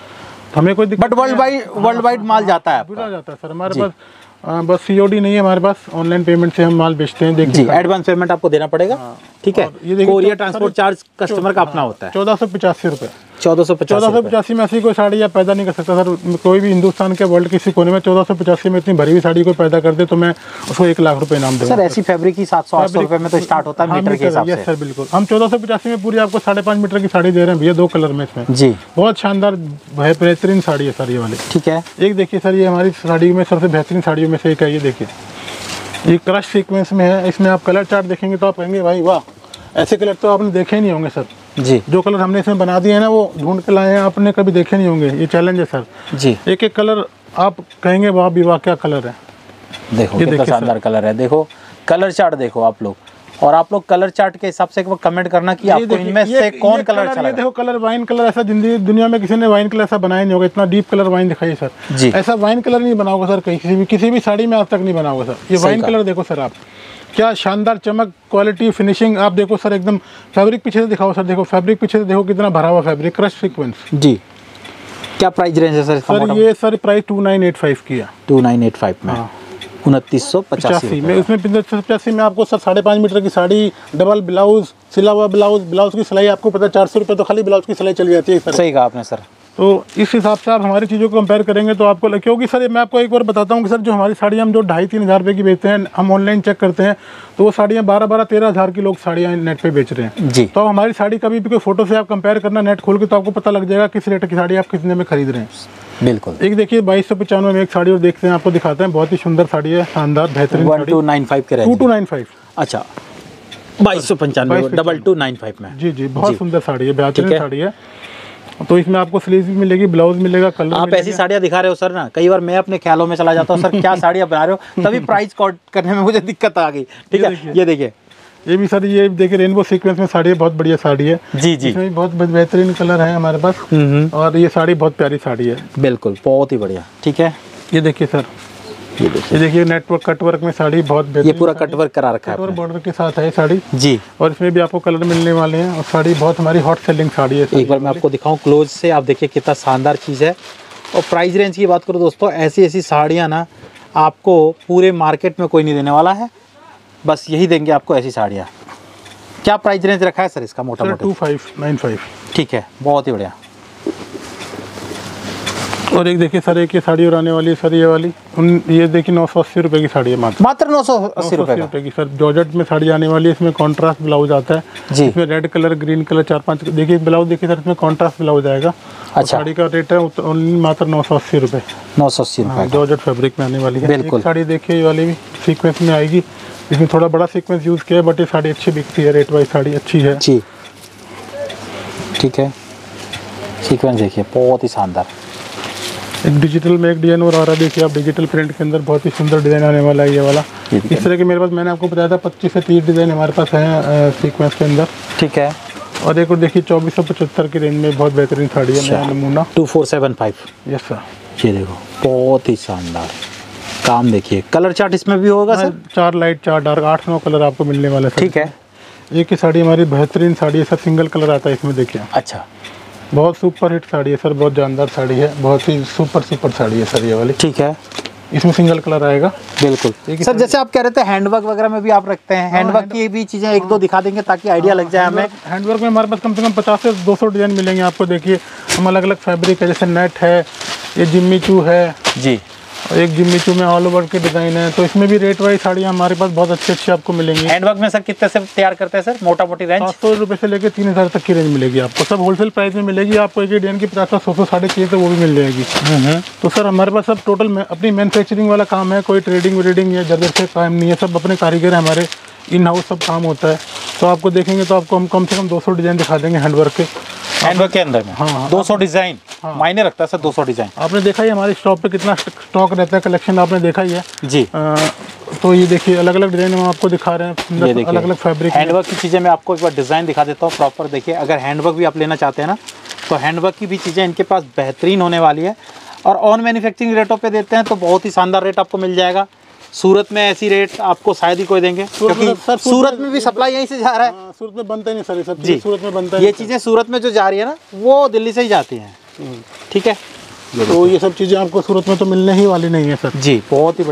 हमें कोई but world wide world wide माल जाता है, पूरा जाता है सर हमारे पास। आ, बस सीओडी नहीं है हमारे पास, ऑनलाइन पेमेंट से हम माल बेचते हैं। देखिए एडवांस पेमेंट आपको देना पड़ेगा। ठीक है। कोरियर ट्रांसपोर्ट चार्ज कस्टमर का अपना होता है। चौदह सौ पचासी रुपये चौदह सौ पचासी चौदह सौ पचासी में ऐसी कोई साड़ी आप पैदा नहीं कर सकता सर। कोई भी हिंदुस्तान के वर्ल्ड किसी कोने में चौदह सौ पचासी में इतनी भरी हुई साड़ी कोई पैदा कर दे तो मैं उसको एक लाख रुपए इनाम दूंगा सर। ऐसी फैब्रिक ही सात सौ आठ सौ रुपए में तो स्टार्ट होता है मीटर के हिसाब से। सर बिल्कुल, हम चौदह सौ पचासी में पूरी आपको साढ़े पाँच मीटर की साड़ी दे रहे हैं भैया, दो कलर में इसमें जी। बहुत शानदार बेहतरीन साड़ी है सर ये वाली। ठीक है, एक देखिए सर, ये हमारी साड़ी में सबसे बेहतरीन साड़ियों में से एक है। ये देखिए, ये क्रश सीक्वेंस में है। इसमें आप कलर चार्ट देखेंगे तो आप कहेंगे भाई वाह, ऐसे कलर तो आपने देखे ही नहीं होंगे सर जी। जो कलर हमने इसमें बना दिए हैं ना, वो ढूंढ के लाए हैं, आपने कभी देखे नहीं होंगे। ये चैलेंज है सर जी। एक एक कलर आप कहेंगे वाह भी वाह क्या कलर है। देखो कितना शानदार कलर है। देखो कलर चार्ट देखो आप लोग, और आप लोग कलर चार्ट के हिसाब से एक बार कमेंट करना कि आपको इनमें से कौन ये कलर अच्छा लगा। ये देखो कलर वाइन कलर, ऐसा जिंदगी दुनिया में किसी ने वाइन कलर ऐसा बनाया नहीं होगा। इतना डीप कलर वाइन दिखाइए सर जी। ऐसा वाइन कलर नहीं बना होगा सर कहीं, किसी भी किसी भी साड़ी में आज तक नहीं बना होगा सर। ये वाइन कलर देखो सर, आप क्या शानदार चमक, क्वालिटी, फिनिशिंग आप देखो सर एकदम। फैब्रिक पीछे से दिखाओ सर, देखो फैब्रिक पीछे से देखो कितना भरा हुआ फैब्रिक, क्रश सीक्वेंस जी। क्या प्राइस रेंज है सर इसका? सर ये sir price two nine eight five की है। टू नाइन एट फाइव में उनतीस सौ पचासी में। उसमें पचासी में आपको सर साढ़े पाँच मीटर की साड़ी, डबल ब्लाउज, सिला हुआ ब्लाउज, ब्लाउज की सिलाई आपको पता है चार सौ रुपये तो खाली ब्लाउज की सिलाई चली जाती है सर। सही कहा आपने सर। तो इस हिसाब से आप हमारी चीज़ों को कंपेयर करेंगे तो आपको, क्योंकि सर मैं आपको एक बार बताता हूँ कि सर जो हमारी साड़ी हम जो ढाई तीन हज़ार रुपये की बेचते हैं, हम ऑनलाइन चेक करते हैं तो वो साड़ियाँ बारह बारह तेरह हज़ार की लोग साड़ियाँ नेट पे बेच रहे हैं जी। तो हमारी साड़ी कभी भी कोई फोटो से आप कंपेयर करना नेट खोल के तो आपको पता लग जाएगा किस रेट की साड़ी आप कितने में खरीद रहे हैं। बिल्कुल। एक देखिए बाईस सौ पचानवे में एक साड़ी और देखते हैं, आपको दिखाते हैं। बहुत ही सुंदर साड़ी है, शानदार बेहतरीन वन टू नाइन फाइव के टू टू नाइन फाइव अच्छा बाईस सौ पंचानवे डबल टू नाइन फाइव में। जी जी, बहुत सुंदर साड़ी है, बेहतरीन साड़ी है। तो इसमें आपको स्लीव भी मिलेगी, ब्लाउज मिलेगा, कलर आप ऐसी साड़ियाँ दिखा रहे हो सर ना, कई बार मैं अपने ख्यालों में चला जाता हूँ सर क्या साड़ियाँ बना रहे हो, तभी प्राइस कोट करने में मुझे दिक्कत आ गई। ठीक है, ये देखिए, ये भी सर, ये देखिए रेनबो सीक्वेंस में साड़ी है, बहुत बढ़िया साड़ी है जी जी। इसमें भी बहुत बेहतरीन कलर है हमारे पास और ये साड़ी बहुत प्यारी साड़ी है। बिल्कुल, बहुत ही बढ़िया। ठीक है, ये देखिए सर, ये देखिए, ये देखिए नेटवर्क कटवर्क में साड़ी बहुत बेहतरीन, ये पूरा कटवर्क करा रखा है, कटवर्क बॉर्डर के साथ है साड़ी जी। और इसमें भी आपको कलर मिलने वाले हैं और साड़ी बहुत हमारी हॉट सेलिंग साड़ी है। एक बार मैं आपको दिखाऊं क्लोज से, आप देखिए कितना शानदार चीज़ है। और प्राइस रेंज की बात करो दोस्तों, ऐसी ऐसी साड़ियाँ ना आपको पूरे मार्केट में कोई नहीं देने वाला है, बस यही देंगे आपको ऐसी साड़ियाँ। क्या प्राइस रेंज रखा है सर इसका? मोटा मोटा टू फाइव नाइन फाइव। ठीक है, बहुत ही बढ़िया। और एक देखिए सर, एक ये साड़ी और आने वाली है सर, ये वाली उन ये देखिए नौ सौ अस्सी रुपये की साड़ी है, मात्र मात्र नौ सौ अस्सी रुपये की सर। जॉर्जेट में साड़ी आने वाली है, इसमें कॉन्ट्रास्ट ब्लाउज आता है जी। इसमें रेड कलर, ग्रीन कलर, चार पांच देखिए ब्लाउज देखिए सर, इसमें कॉन्ट्रास्ट ब्लाउज आएगा। अच्छा, साड़ी का रेट है ओनली मात्र नौ सौ अस्सी रुपये। नौ सौ अस्सी रुपये जॉर्जेट फैब्रिक में आने वाली है। बिल्कुल। साड़ी देखिए ये वाली भी सीक्वेंस में आएगी, इसमें थोड़ा बड़ा सीक्वेंस यूज़ किया है बट ये साड़ी अच्छी बिकती है, रेट वाइज साड़ी अच्छी है जी। ठीक है, सीक्वेंस देखिए बहुत ही शानदार। एक डिजिटल में एक डिजाइन और आ रहा है, देखिए आप डिजिटल प्रिंट के अंदर बहुत ही सुंदर डिजाइन आने वाला है ये वाला। इस तरह के मेरे पास, मैंने आपको बताया था पच्चीस से तीस डिजाइन हमारे पास है सीक्वेंस के अंदर। ठीक है, और एक और देखिए चौबीस सौ पचहत्तर की रेंज में बहुत बेहतरीन साड़ी है, नया नमूना two four seven five. Yes sir, ये देखो बहुत ही शानदार काम। देखिए कलर चार्ट इसमें भी होगा सर, चार लाइट चार डार्क, आठ नौ कलर आपको मिलने वाले हैं। ठीक है, एक ही साड़ी हमारी बेहतरीन साड़ी है सर, सिंगल कलर आता है इसमें देखिए। अच्छा, बहुत सुपर हिट साड़ी है सर, बहुत जानदार साड़ी है, बहुत ही सुपर सुपर साड़ी है सर ये वाली। ठीक है, इसमें सिंगल कलर आएगा। बिल्कुल सर, जैसे आप कह रहे थे हैंडवर्क वगैरह में भी आप रखते हैं, हैंडवर्क की भी चीज़ें एक दो दिखा देंगे ताकि आइडिया लग जाए हमें। हैंडवर्क में हमारे पास कम से कम पचास से दो सौ डिज़ाइन मिलेंगे आपको। देखिए हम अलग अलग फैब्रिक है, जैसे नेट है, ये जिम्मी चू है जी, और एक जिम्मी चू में ऑल ओवर के डिज़ाइन है, तो इसमें भी रेट वाइज साड़ियाँ हमारे पास बहुत अच्छी अच्छी आपको मिलेंगी। हैंडवर्क में सर कितने से तैयार करते हैं सर, मोटा मोटी रेंज? सात सौ रुपये से लेकर तीन हज़ार तक की रेंज मिलेगी आपको, सब होलसेल प्राइस में मिलेगी आपको। एक ही डिजाइन की पचास सौ सौ साड़ी चाहिए तो वो भी मिल जाएगी। तो सर हमारे पास सब टोटल में अपनी मैन्युफैक्चरिंग वाला काम है, कोई ट्रेडिंग व्रेडिंग या जरूरत से काम नहीं है, सब अपने कारीगर हमारे इन हाउस सब काम होता है। तो आपको देखेंगे तो आपको हम कम से कम दो सौ डिज़ाइन दिखा देंगे हैंडवर्क के। हैंडवर्क के अंदर में हाँ हाँ दो सौ डिज़ाइन मायने रखता है सर, दो सौ डिज़ाइन। आपने देखा ही हमारे स्टॉक पे कितना स्टॉक रहता है, कलेक्शन आपने देखा ही है जी। आ, तो ये देखिए अलग अलग डिज़ाइन हम आपको दिखा रहे हैं, ये अलग अलग फैब्रिक। हैंडवर्क की चीज़ें मैं आपको एक बार डिज़ाइन दिखा देता हूँ प्रॉपर। देखिए अगर हैंडवर्क भी आप लेना चाहते हैं ना, तो हैंडवर्क की भी चीज़ें इनके पास बेहतरीन होने वाली है और ऑन मैन्युफैक्चरिंग रेटों पे देते हैं, तो बहुत ही शानदार रेट आपको मिल जाएगा। सूरत में ऐसी रेट आपको शायद ही कोई देंगे, क्योंकि सर सूरत में भी सप्लाई यहीं से जा रहा है। हाँ, सूरत में बनता ही नहीं सर ये सब जी, सूरत में बनता है। ये चीज़ें सूरत में जो जा रही है ना, वो दिल्ली से ही जाती हैं। ठीक है, तो ये सब चीज़ें आपको सूरत में तो मिलने ही वाली नहीं है सर। जी, बहुत ही बढ़िया।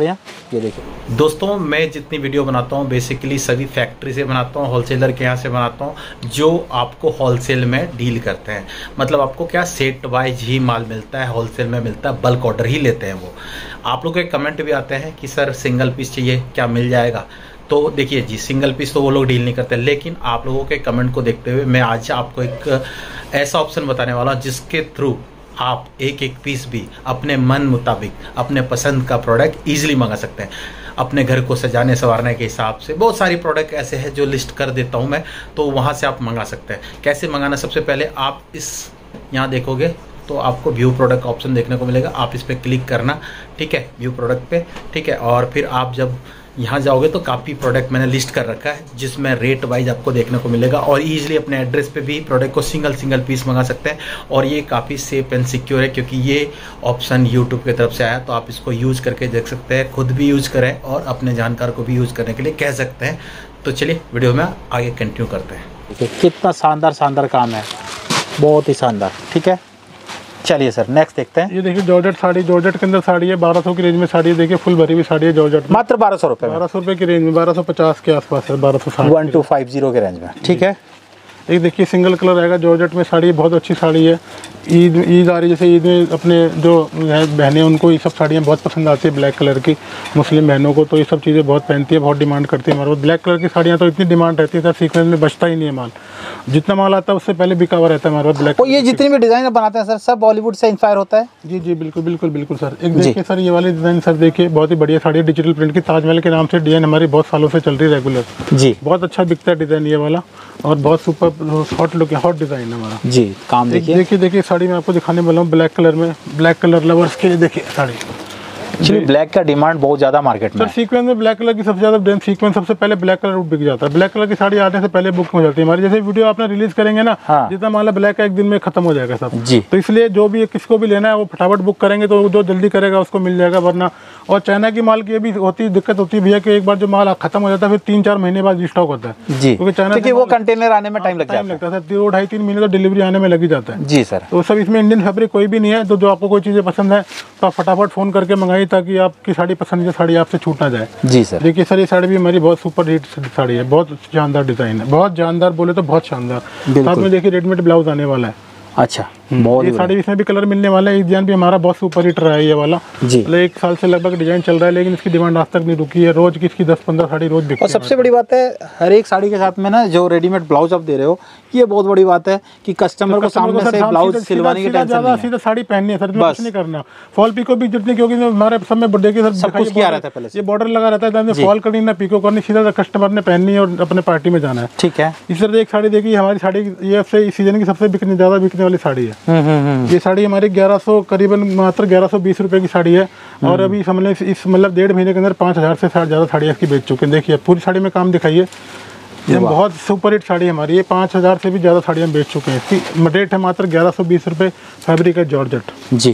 ये देखिए दोस्तों, मैं जितनी वीडियो बनाता हूँ बेसिकली सभी फैक्ट्री से बनाता हूँ, होलसेलर के यहाँ से बनाता हूँ जो आपको होलसेल में डील करते हैं। मतलब आपको क्या सेट वाइज ही माल मिलता है, होलसेल में मिलता है, बल्क ऑर्डर ही लेते हैं वो। आप लोग के कमेंट भी आते हैं कि सर सिंगल पीस चाहिए, क्या मिल जाएगा? तो देखिए जी, सिंगल पीस तो वो लोग डील नहीं करते, लेकिन आप लोगों के कमेंट को देखते हुए मैं आज आपको एक ऐसा ऑप्शन बताने वाला हूँ जिसके थ्रू आप एक एक पीस भी अपने मन मुताबिक अपने पसंद का प्रोडक्ट इजीली मंगा सकते हैं। अपने घर को सजाने संवारने के हिसाब से बहुत सारी प्रोडक्ट ऐसे हैं जो लिस्ट कर देता हूं मैं, तो वहां से आप मंगा सकते हैं। कैसे मंगाना? सबसे पहले आप इस यहाँ देखोगे तो आपको व्यू प्रोडक्ट ऑप्शन देखने को मिलेगा, आप इस पर क्लिक करना, ठीक है, व्यू प्रोडक्ट पे, ठीक है। और फिर आप जब यहाँ जाओगे तो काफ़ी प्रोडक्ट मैंने लिस्ट कर रखा है जिसमें रेट वाइज आपको देखने को मिलेगा और इजीली अपने एड्रेस पे भी प्रोडक्ट को सिंगल सिंगल पीस मंगा सकते हैं। और ये काफ़ी सेफ एंड सिक्योर है क्योंकि ये ऑप्शन यूट्यूब की तरफ से आया, तो आप इसको यूज़ करके देख सकते हैं, खुद भी यूज़ करें और अपने जानकार को भी यूज़ करने के लिए कह सकते हैं। तो चलिए वीडियो में आगे कंटिन्यू करते हैं। देखिए कितना शानदार शानदार काम है, बहुत ही शानदार। ठीक है, चलिए सर नेक्स्ट देखते हैं। ये देखिए जॉर्जेट साड़ी, जॉर्जेट के अंदर साड़ी है, बारह सौ की रेंज में साड़ी है। देखिए फुल भरी हुई साड़ी है जॉर्जेट, मात्र बारह सौ रुपये बारह सौ रुपये की रेंज में, बारह सौ पचास के आसपास है, बारह सौ साठ वन टू फाइव जीरो के रेंज में। ठीक है, एक देखिए सिंगल कलर आएगा जॉर्जेट में साड़ी, बहुत अच्छी साड़ी है। ईद ईद आ रही है, जैसे ईद में अपने जो बहनें उनको ये सब साड़ियाँ बहुत पसंद आती है, ब्लैक कलर की मुस्लिम बहनों को, तो ये सब चीज़ें बहुत पहनती है, बहुत डिमांड करती है हमारे पास। ब्लैक कलर की साड़ियाँ तो इतनी डिमांड रहती है सर, सीक्वेंस में बचता ही नहीं है माल, जितना माल आता है उससे पहले बिका हुआ रहता है हमारे पास ब्लैक। तो ये जितनी भी डिज़ाइन बनाते हैं सर सब बॉलीवुड से इंस्पायर होता है? जी जी बिल्कुल बिल्कुल बिल्कुल सर। एक देखिए सर ये वाली डिज़ाइन सर, देखिए बहुत ही बढ़िया साड़ी है, डिजिटल प्रिंट की, ताजमहल के नाम से डिज़ाइन हमारी बहुत सालों से चल रही है रेगुलर जी, बहुत अच्छा बिकता है डिज़ाइन ये वाला और बहुत super hot look hot design है हमारा जी। काम देखिए देखिए देखिए साड़ी मैं आपको दिखाने वाला हूँ ब्लैक कलर में, ब्लैक कलर लवर्स के लिए देखिए साड़ी। एक्चुअली ब्लैक का डिमांड बहुत ज़्यादा मार्केट में सर, सीक्वेंस में ब्लैक कलर की सबसे ज़्यादा सीक्वेंस सबसे पहले ब्लैक कलर बिक जाता है, ब्लैक कलर की साड़ी आने से पहले बुक हो जाती है हमारी। जैसे वीडियो आपने रिलीज करेंगे ना, हाँ। जितना माल है ब्लैक का एक दिन में खत्म हो जाएगा सब जी, तो इसलिए जो भी किसको भी लेना है वो फटाफट बुक करेंगे तो जो जल्दी करेगा उसको मिल जाएगा, वरना। और चाइना की माल की भी होती दिक्कत होती है भैया कि एक बार जो माल खत्म हो जाता है फिर तीन चार महीने बाद स्टॉक होता है जी, क्योंकि चाइना से वो कंटेनर आने में टाइम लगता है, दो ढाई तीन महीने तो डिलीवरी आने में लग ही जाता है जी सर। तो सब इसमें इंडियन फैब्रिक कोई भी नहीं है, तो जो आपको कोई चीज़ें पसंद है तो आप फटाफट फ़ोन करके मंगाइए ताकि आपकी साड़ी पसंद की साड़ी आपसे छूट ना जाए जी सर। देखिए सर ये साड़ी भी हमारी बहुत सुपर हिट साड़ी है, बहुत शानदार डिज़ाइन है, बहुत जानदार बोले तो बहुत शानदार। साथ में देखिए रेडीमेड ब्लाउज आने वाला है। अच्छा, बहुत ये साड़ी इसमें भी कलर मिलने वाला है। एक डिजाइन भी हमारा बहुत सुपर हिट रहा है ये वाला जी, मतलब एक साल से लगभग डिजाइन चल रहा है लेकिन इसकी डिमांड आज तक नहीं रुकी है, रोज की इसकी दस पंद्रह साड़ी रोज बिकती है। और सबसे बड़ी बात है हर एक साड़ी के साथ में ना जो रेडीमेड ब्लाउज आप दे रहे हो, ये बहुत बड़ी बात है कि कस्टमर को सामने से ब्लाउज सिलवाने की टेंशन नहीं है, सीधा साड़ी पहननी है सर, कुछ नहीं करना। फॉल पिको भी जितनी क्योंकि हमारे सब में देखिए सर सब कुछ किया रहता है, पहले ये बॉर्डर लगा रहता है, फॉल करनी ना पिको करनी, सीधा कस्टमर ने पहननी है और अपने पार्टी में जाना है। ठीक है, इस तरह एक साड़ी देखिए हमारी साड़ी ये सीजन की सबसे बिकने ज्यादा बिकने वाली साड़ी है। ये साड़ी हमारी ग्यारह सौ करीबन मात्र ग्यारह सौ बीस रुपए की साड़ी है और अभी समझ लें इस मतलब डेढ़ महीने के अंदर पाँच हज़ार से साठ ज़्यादा साड़ियाँ इसकी बेच चुके हैं। देखिए पूरी साड़ी में काम दिखाइए, ये बहुत सुपर हिट साड़ी हमारी, ये पाँच हज़ार से भी ज़्यादा साड़ियाँ बेच चुके हैं। इसकी रेट है मात्र ग्यारह सौ बीस रुपये, फैब्रिक है जॉर्जेट जी।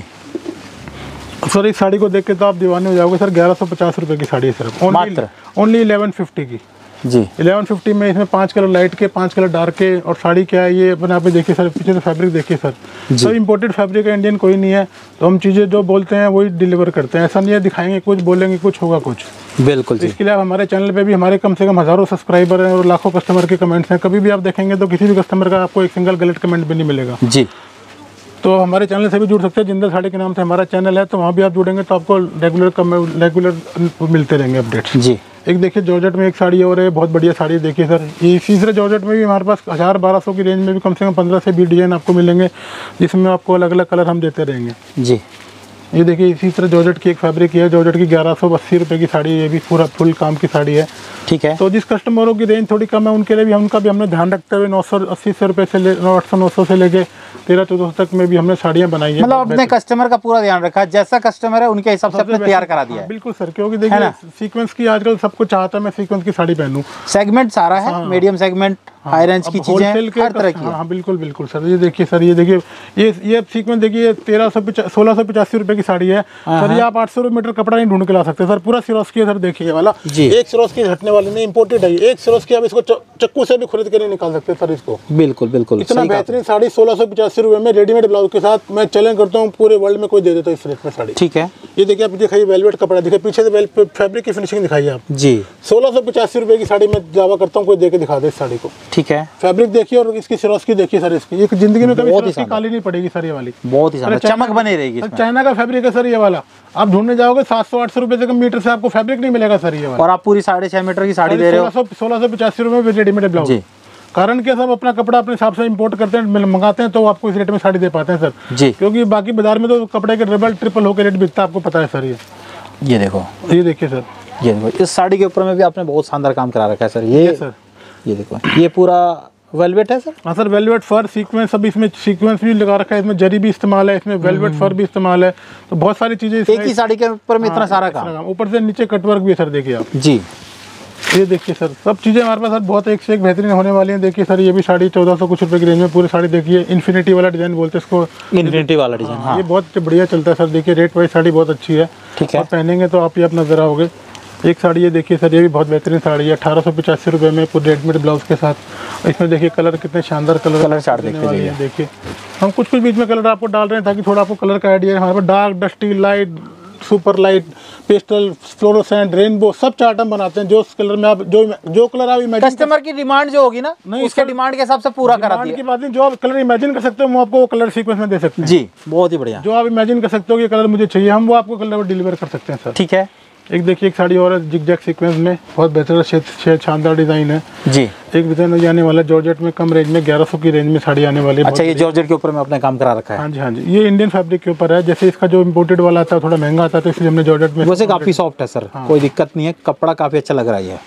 सर इस साड़ी को देख के तो आप दीवाने हो जाओगे सर, ग्यारह सौ पचास रुपये की साड़ी है सिर्फ, ओनली ओनली इलेवन फिफ्टी की जी। इलेवन फिफ्टी में इसमें पांच कलर लाइट के, पांच कलर डार्क के, और साड़ी क्या है ये अपने आप में देखिए सर, पीछे से फैब्रिक देखिए सर, सब इंपोर्टेड फैब्रिक है, इंडियन कोई नहीं है, तो हम चीज़ें जो बोलते हैं वही डिलीवर करते हैं। ऐसा नहीं है दिखाएंगे कुछ बोलेंगे कुछ होगा कुछ, बिल्कुल। इसके लिए हमारे चैनल पे भी हमारे कम से कम हज़ारों सब्सक्राइबर हैं और लाखों कस्टमर के कमेंट्स हैं, कभी भी आप देखेंगे तो किसी भी कस्टमर का आपको एक सिंगल गलत कमेंट भी नहीं मिलेगा जी। तो हमारे चैनल से भी जुड़ सकते हैं, जिंदल साड़ी के नाम से हमारा चैनल है, तो वहाँ भी आप जुड़ेंगे तो आपको रेगुलर रेगुलर मिलते रहेंगे अपडेट्स जी। एक देखिए जॉर्जेट में एक साड़ी और है, बहुत बढ़िया साड़ी देखिए सर, ये तीसरे जॉर्जेट में भी हमारे पास हज़ार बारह सौ की रेंज में भी कम से कम पंद्रह से बीस डिजाइन आपको मिलेंगे, जिसमें आपको अलग अलग कलर हम देते रहेंगे जी। ये देखिए इसी तरह जॉर्जेट की एक फैब्रिक है, जॉर्जेट की ग्यारह सौ अस्सी रुपये की साड़ी, ये भी पूरा फुल काम की साड़ी है ठीक है। तो जिस कस्टमरों की रेंज थोड़ी कम है उनके लिए भी हम उनका भी हमने ध्यान रखते हुए नौ सौ अस्सी सौ रुपये से ले आठ सौ नौ सौ से लेके तेरह चौदह सौ तक में भी हमने साड़ियाँ बनाई है। मतलब अपने कस्टमर का पूरा ध्यान रखा है, जैसा कस्टमर है उनके हिसाब से अपने तैयार करा दिया है। बिल्कुल सर, क्योंकि देखिए सीक्वेंस की आजकल सब कुछ चाहता है मैं सीक्वेंस की साड़ी पहनूं, सेगमेंट सारा है, मीडियम सेगमेंट, हाई रेंज की चीजें हर तरह की। हाँ बिल्कुल बिल्कुल सर, ये देखिए सर, ये देखिए ये ये सीक्वेंस देखिए तेरह सौ सोलह सौ पचासी रुपए की साड़ी है सर, ये आप आठ सौ मीटर कपड़ा नहीं ढूंढ के ला सकते सर, पूरा सिरोस्की है सर, देखिए वाला एक सिरोस्की हटने वाली नहीं, इंपोर्टेड है, एक सिरोस्की आप इसको चक्कू से भी खरीद के नहीं निकाल सकते सर इसको। बिल्कुल बिल्कुल, इतना बेहतरीन साड़ी सोलह सौ पचासी रुपए में रेडीमेड ब्लाउज के साथ मैं चैलेंज करता हूँ पूरे वर्ल्ड में कोई दे देता है इस रेट में साड़ी। ठीक है, ये देखिए आप दिखाइए वेलवेट कपड़ा दिखाइए, पीछे से फैब्रिक की फिनिशिंग दिखाइए आप जी। सोलह सौ पचासी रुपए की साड़ी मैं दावा करता हूँ, कोई दे के दिखा दे इस साड़ी को। ठीक है, फैब्रिक देखिए और इसकी सिरोस्की देखिए सर, इसकी एक जिंदगी में कभी सिरोस्की काली नहीं पड़ेगी सर, ये वाली बहुत ही शानदार चमक बनी रहेगी। चाइना का फैब्रिक है सर ये वाला, आप ढूंढने जाओगे सात सौ आठ सौ रुपए से कम मीटर से आपको फैब्रिक नहीं मिलेगा सर ये वाला। और आप पूरी साढ़े छह मीटर की साड़ी दे रहे हो सोलह सौ पचासी रुपए में रेडीमेड ब्लाउज। कारण क्या सब अपना कपड़ा अपने हिसाब से इंपोर्ट करते हैं, मंगाते हैं, तो आपको इस रेट में साड़ी दे पाते हैं सर जी। क्योंकि बाकी बाजार में तो कपड़े के डबल ट्रिपल होकर रेट बिकता है, आपको पता है सर। ये ये देखो, ये देखिए सर, ये देखो इस साड़ी के ऊपर में भी आपने बहुत शानदार काम करा रखा है सर। ये सर ये देखो, ये पूरा वेलवेट है सर। हाँ सर, वेलवेट फर सीक्वेंस, सब इसमें सीक्वेंस भी लगा रखा है, इसमें जरी भी इस्तेमाल है, इसमें वेलवेट फर भी इस्तेमाल है, तो बहुत सारी चीजें एक ही साड़ी के ऊपर में इतना सारा काम, ऊपर से नीचे कटवर्क भी है सर। देखिए आप जी, ये देखिए सर, सब चीज़ें हमारे पास सर बहुत एक से एक बेहतरीन होने वाली हैं। देखिए सर, ये भी साड़ी चौदह सौ कुछ रुपए की रेंज में पूरी साड़ी देखिए, इन्फिनिटी वाला डिजाइन बोलते हैं इसको, इन्फिनिटी वाला डिजाइन। हाँ, ये बहुत बढ़िया चलता है सर। देखिए रेट वाइज साड़ी बहुत अच्छी है, ठीक है, आप पहनेंगे तो आप ये अपना जरा होगे। एक साड़ी ये देखिए सर, ये भी बहुत बेहतरीन साड़ी है, अठारह सौ पचासी रुपये में पूरे रेडमेड ब्लाउज के साथ। इसमें देखिए कलर कितने शानदार कलर कलर चार्ट देखिए, देखिए हम कुछ कुछ बीच में कलर आपको डाल रहे हैं ताकि थोड़ा आपको कलर का आइडिया है। हमारे पास dark, dusty, light, super light, pastel, fluorescent, rainbow, सब चार्ट हम बनाते हैं। जो कलर में आप जो जो कलर आप इमेजिन, कस्टमर की डिमांड जो होगी ना, नहीं उसके डिमांड के हिसाब से पूरा कराती है। की बात नहीं, जो आप कलर इमेजिन कर सकते हो वो आपको वो कलर सीक्वेंस में दे सकते हैं जी। बहुत ही बढ़िया, जो आप इमेजिन कर सकते हो कि कलर मुझे चाहिए, हम वो आपको कलर डिलीवर कर सकते हैं सर। ठीक है, एक देखिए एक साड़ी और है जिग-जैग सीक्वेंस में, बहुत बेहतर शानदार डिजाइन है जी। एक डिजाइन आने वाला जॉर्जेट में, कम रेंज में, ग्यारह सौ की रेंज में साड़ी आने वाली है। अच्छा, ये जॉर्जेट के ऊपर में अपने काम करा रखा है। हाँ जी, हाँ जी, ये इंडियन फैब्रिक के ऊपर है। जैसे इसका जो इम्पोर्टेड वाला आता है थोड़ा महंगा आता है, तो इसलिए हमने जॉर्जेट में। वैसे काफी सॉफ्ट है सर, कोई दिक्कत नहीं है, कपड़ा काफी अच्छा लग रहा है।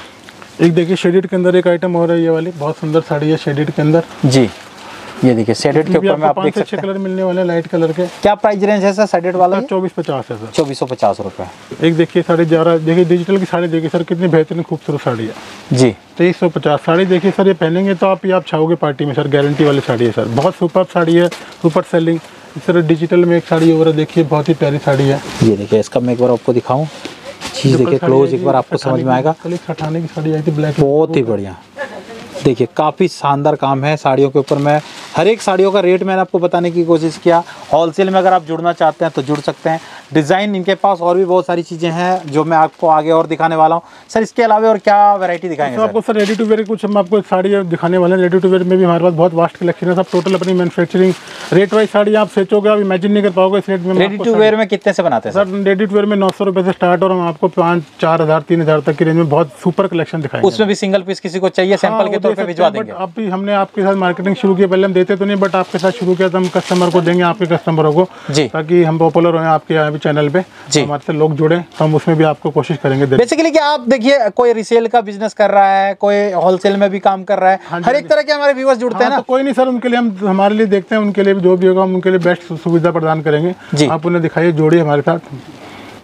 एक देखिए शेडेड के अंदर एक आइटम और है, ये वाली बहुत सुंदर साड़ी है शेडेड के अंदर जी। ये देखिए शेडेड के ऊपर में आप देख सकते हैं, कलर मिलने वाले लाइट कलर के। क्या प्राइस रेंज है सर शेडेड वाला? चौबीस पचास है सर, चौबीस सौ पचास रुपए। एक देखिए साड़ी जा रहा है, देखिए डिजिटल की साड़ी देखिए सर, कितनी बेहतरीन खूबसूरत साड़ी है जी। तेईस सौ पचास साड़ी देखिए सर, ये पहनेंगे तो आप ये आप छाओगे पार्टी में सर, गारंटी वाली साड़ी है सर। बहुत सुपर साड़ी है, सुपर सेलिंग। इस तरह डिजिटल में एक साड़ी और देखिए, बहुत ही प्यारी साड़ी है। ये देखिए, इसका मैं एक बार आपको दिखाऊं, चीज देखिए क्लोज, एक बार आपको समझ में आएगा। कल हटाने की साड़ी आई थी ब्लैक, बहुत ही बढ़िया। देखिए काफ़ी शानदार काम है साड़ियों के ऊपर। मैं हर एक साड़ियों का रेट मैंने आपको बताने की कोशिश किया। होलसेल में अगर आप जुड़ना चाहते हैं तो जुड़ सकते हैं। डिज़ाइन इनके पास और भी बहुत सारी चीज़ें हैं जो मैं आपको आगे और दिखाने वाला हूँ। सर इसके अलावा और क्या वैरायटी दिखाएंगे? तो आपको सर रेडी टू वेयर कुछ हम आपको साड़ी दिखाने वाले हैं। रेडी टू वेयर में भी हमारे पास बहुत वास्ट कलेक्शन है। सब टोटल अपनी मैन्युफैक्चरिंग रेट वाइज साड़ी आप सोचोगे, आप इमेजिन नहीं कर पाओगे इस रेट में। रेडी टू वेयर में कितने से बनाते हैं सर? रेडी टू वेयर में नौ सौ रुपये से स्टार्ट और हम आपको पाँच चार हज़ार तीन हज़ार तक की रेंज में बहुत सुपर कलेक्शन दिखाएंगे। उसमें भी सिंगल पीस किसी को चाहिए सैंपल के तौर पे भिजवा देंगे। अब भी हमने आपके साथ मार्केटिंग शुरू की, पहले हम देते तो नहीं, बट आपके साथ शुरू किया तो हम कस्टमर को देंगे, आपके कस्टमरों को जी, ताकि हम पॉपुलर हों आपके यहाँ भी चैनल पे, हमारे से लोग जुड़े, तो हम उसमें भी आपको कोशिश करेंगे। बेसिकली क्या आप देखिए, कोई रिसेल का बिजनेस कर रहा है, कोई होलसेल में भी काम कर रहा है, हाँ, हर एक तरह के हमारे व्यूअर्स जुड़ते हैं ना। तो कोई नहीं सर, उनके लिए हम हमारे लिए देखते हैं, उनके लिए जो भी होगा हम उनके लिए बेस्ट सुविधा प्रदान करेंगे। आप उन्हें दिखाइए, जोड़िए हमारे साथ।